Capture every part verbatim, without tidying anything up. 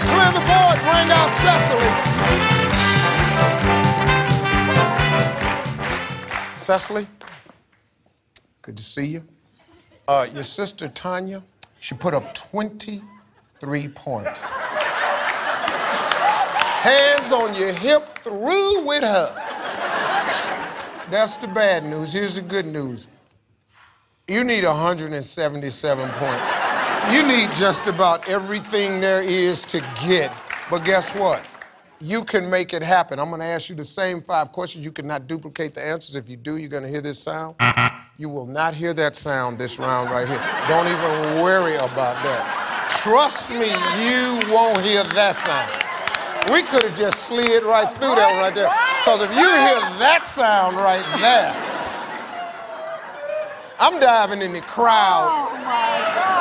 clear the board. Bring out Cecily. Cecily? Good to see you. Uh, your sister, Tanya, she put up twenty-three points. Hands on your hip, through with her. That's the bad news. Here's the good news. You need one hundred seventy-seven points. You need just about everything there is to get. But guess what? You can make it happen. I'm gonna ask you the same five questions. You cannot duplicate the answers. If you do, you're gonna hear this sound. You will not hear that sound this round right here. Don't even worry about that. Trust me, you won't hear that sound. We could have just slid right through that one right there. Because if you hear that sound right there, I'm diving in the crowd. Oh, my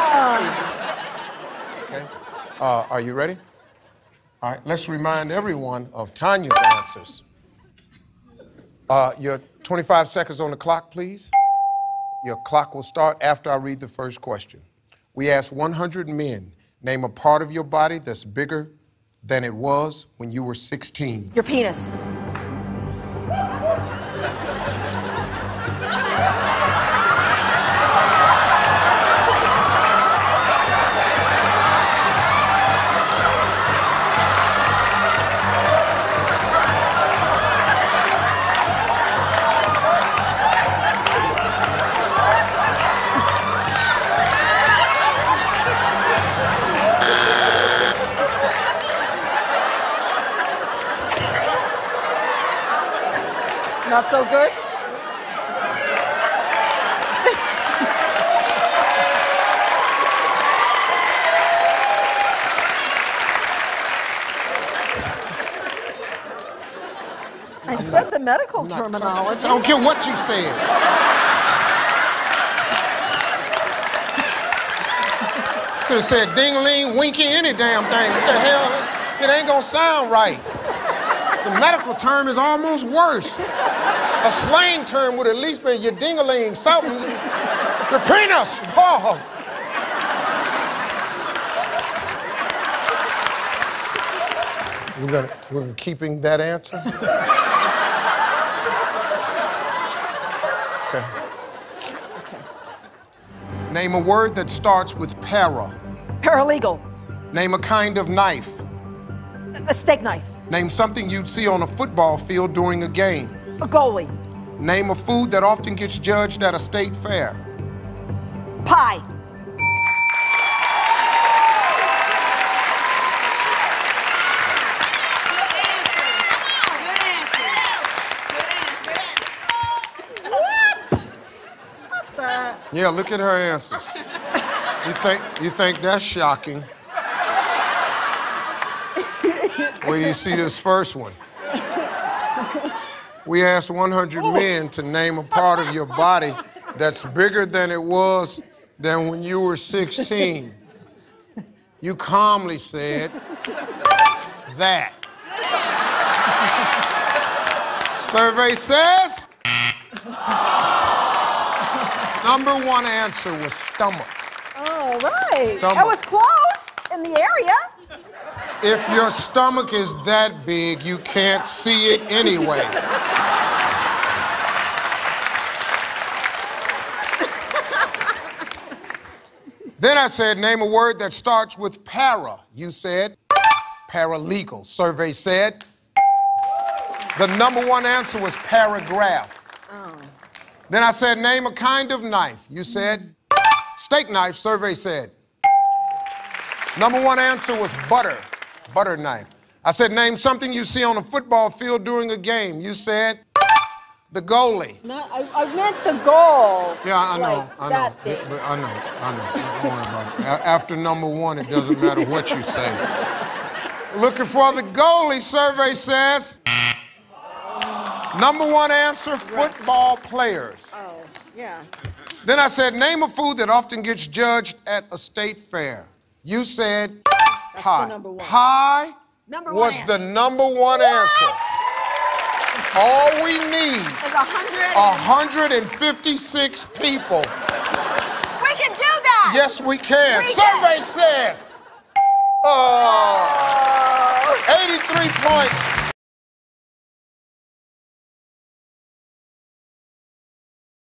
God. Okay. Uh, are you ready? All right, let's remind everyone of Tanya's answers. Uh, your twenty-five seconds on the clock, please. Your clock will start after I read the first question. We asked one hundred men, name a part of your body that's bigger than it was when you were sixteen. Your penis. Not so good? I said the medical terminology. I don't care what you said. Could have said ding-a-ling, winky, any damn thing. What the hell? It ain't gonna sound right. The medical term is almost worse. A slang term would at least be your ding-a-ling, something. Your penis. Oh. We're gonna, we're keeping that answer? Okay. Okay. Name a word that starts with para. Paralegal. Name a kind of knife. A steak knife. Name something you'd see on a football field during a game. A goalie. Name a food that often gets judged at a state fair. Pie. What? What the? Yeah, look at her answers. You think, you think that's shocking? Wait till you see this first one. We asked one hundred men to name a part of your body that's bigger than it was than when you were sixteen. You calmly said, that. Survey says, number one answer was stomach. Oh, right. Stomach. That was close in the area. If your stomach is that big, you can't see it anyway. Then I said, name a word that starts with para. You said paralegal. Survey said the number one answer was paragraph. Oh. Then I said, name a kind of knife. You said steak knife. Survey said number one answer was butter. Butter knife. I said, name something you see on a football field during a game. You said the goalie. No, I, I meant the goal. Yeah, I know, like I know. That big. But I know, I know. Don't worry about it. A- After number one, it doesn't matter what you say. Looking for the goalie, survey says. Number one answer, football players. Oh, yeah. Then I said, name a food that often gets judged at a state fair. You said pie. the number one. Pie Number was one the number one What? answer. All we need Is a hundred. one hundred fifty-six people. We can do that. Yes, we can. We Survey can. says. Oh. points.